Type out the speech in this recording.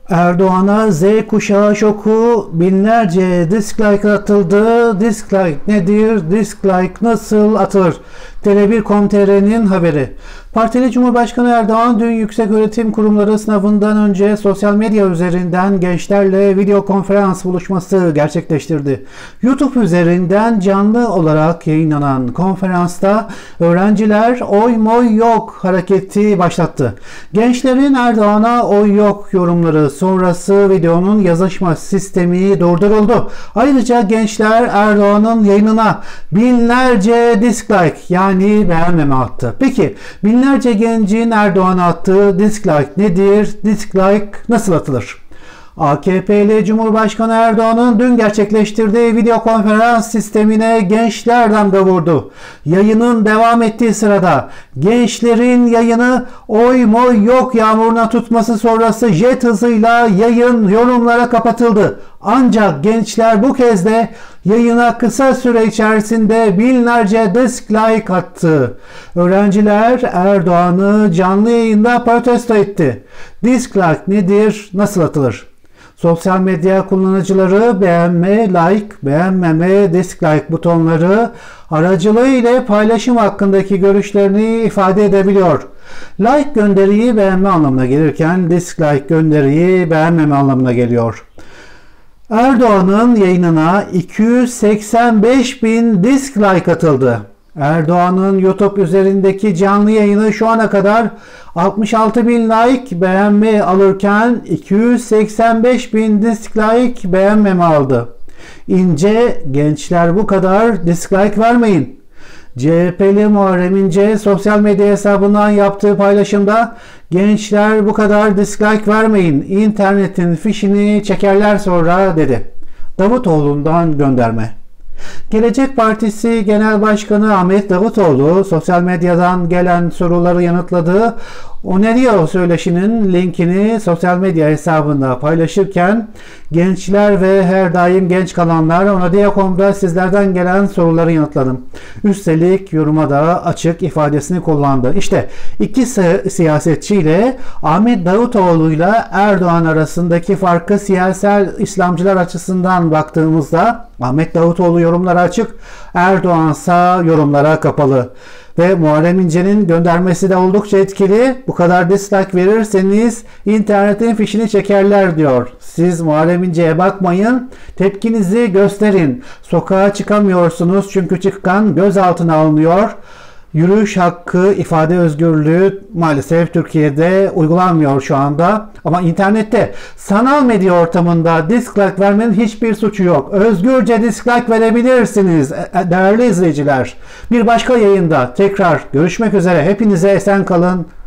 Erdoğan'a Z kuşağı şoku, binlerce dislike atıldı. Dislike nedir? Dislike nasıl atılır? Tele1.com.tr'nin haberi. Partili Cumhurbaşkanı Erdoğan dün Yükseköğretim Kurumları sınavından önce sosyal medya üzerinden gençlerle video konferans buluşması gerçekleştirdi. YouTube üzerinden canlı olarak yayınlanan konferansta öğrenciler oy moy yok hareketi başlattı. Gençlerin Erdoğan'a oy yok yorumları sonrası videonun yazışma sistemi durduruldu. Ayrıca gençler Erdoğan'ın yayınına binlerce dislike yani beğenmeme attı. Peki binlerce gencin Erdoğan'a attığı dislike nedir? Dislike nasıl atılır? AKP'li Cumhurbaşkanı Erdoğan'ın dün gerçekleştirdiği video konferans sistemine gençler damga vurdu. Yayının devam ettiği sırada gençlerin yayını oy moy yok yağmuruna tutması sonrası jet hızıyla yayın yorumlara kapatıldı. Ancak gençler bu kez de yayına kısa süre içerisinde binlerce dislike attı. Öğrenciler Erdoğan'ı canlı yayında protesto etti. Dislike nedir? Nasıl atılır? Sosyal medya kullanıcıları beğenme, like, beğenmeme, dislike butonları aracılığıyla paylaşım hakkındaki görüşlerini ifade edebiliyor. Like gönderiyi beğenme anlamına gelirken dislike gönderiyi beğenmeme anlamına geliyor. Erdoğan'ın yayınına 285 bin dislike atıldı. Erdoğan'ın YouTube üzerindeki canlı yayını şu ana kadar 66 bin like beğenme alırken 285 bin dislike beğenmeme aldı. İnce gençler bu kadar dislike vermeyin. CHP'li Muharrem İnce sosyal medya hesabından yaptığı paylaşımda gençler bu kadar dislike vermeyin, internetin fişini çekerler sonra dedi. Davutoğlu'ndan gönderme. Gelecek Partisi Genel Başkanı Ahmet Davutoğlu sosyal medyadan gelen soruları yanıtladığı Onerio söyleşinin linkini sosyal medya hesabında paylaşırken gençler ve her daim genç kalanlar Onerio.com'da sizlerden gelen soruları yanıtladım. Üstelik yoruma da açık ifadesini kullandı. İşte iki siyasetçiyle Ahmet Davutoğlu ile Erdoğan arasındaki farkı siyasal İslamcılar açısından baktığımızda Ahmet Davutoğlu yorumlara açık, Erdoğansa yorumlara kapalı. Ve Muharrem İnce'nin göndermesi de oldukça etkili. Bu kadar dislike verirseniz internetin fişini çekerler diyor. Siz Muharrem İnce'ye bakmayın, tepkinizi gösterin. Sokağa çıkamıyorsunuz çünkü çıkan gözaltına alınıyor. Yürüyüş hakkı, ifade özgürlüğü maalesef Türkiye'de uygulanmıyor şu anda. Ama internette, sanal medya ortamında dislike vermenin hiçbir suçu yok. Özgürce dislike verebilirsiniz değerli izleyiciler. Bir başka yayında tekrar görüşmek üzere. Hepinize esen kalın.